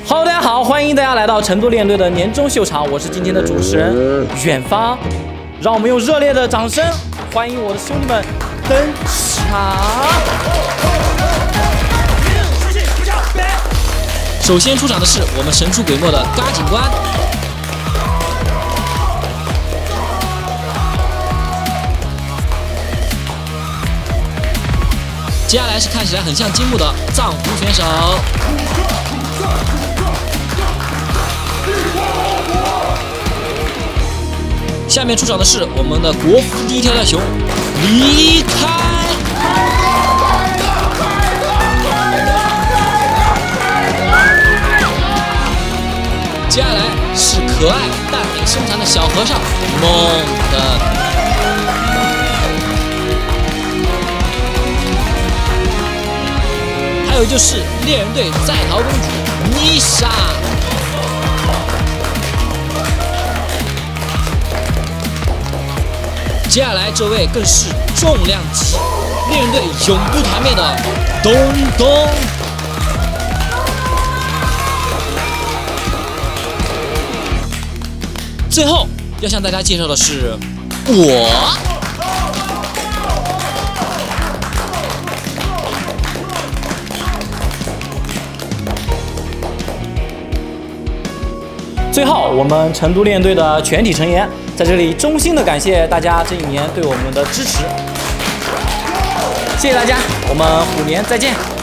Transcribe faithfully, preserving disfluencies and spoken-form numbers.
Hello， 大家好，欢迎大家来到成都练队的年终秀场，我是今天的主持人远方，让我们用热烈的掌声欢迎我的兄弟们登场。首先出场的是我们神出鬼没的嘎警官，接下来是看起来很像金木的藏狐选手。 下面出场的是我们的国服第一跳跳熊，离开。接下来是可爱但美身材的小和尚梦的，还有就是猎人队在逃公主妮莎。 接下来这位更是重量级，猎人队永不团灭的东东。最后要向大家介绍的是我。最后，我们成都猎人队的全体成员。 在这里，衷心的感谢大家这一年对我们的支持，谢谢大家，我们虎年再见。